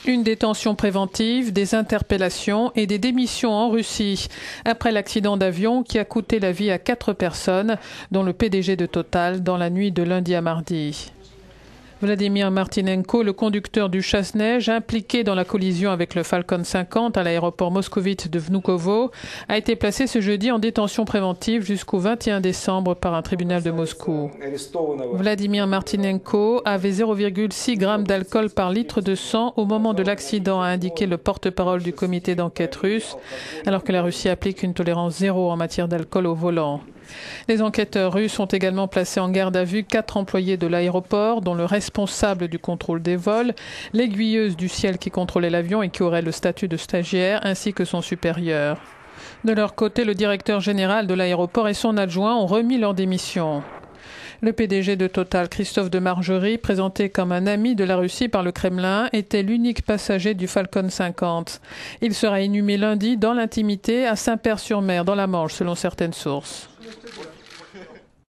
Une détention préventive, des interpellations et des démissions en Russie après l'accident d'avion qui a coûté la vie à 4 personnes, dont le PDG de Total, dans la nuit de lundi à mardi. Vladimir Martynenko, le conducteur du chasse-neige impliqué dans la collision avec le Falcon 50 à l'aéroport moscovite de Vnukovo, a été placé ce jeudi en détention préventive jusqu'au 21 décembre par un tribunal de Moscou. Vladimir Martynenko avait 0,6 g d'alcool par litre de sang au moment de l'accident, a indiqué le porte-parole du comité d'enquête russe, alors que la Russie applique une tolérance zéro en matière d'alcool au volant. Les enquêteurs russes ont également placé en garde à vue 4 employés de l'aéroport, dont le responsable du contrôle des vols, l'aiguilleuse du ciel qui contrôlait l'avion et qui aurait le statut de stagiaire, ainsi que son supérieur. De leur côté, le directeur général de l'aéroport et son adjoint ont remis leur démission. Le PDG de Total, Christophe de Margerie, présenté comme un ami de la Russie par le Kremlin, était l'unique passager du Falcon 50. Il sera inhumé lundi dans l'intimité à Saint-Père-sur-Mer, dans la Manche, selon certaines sources.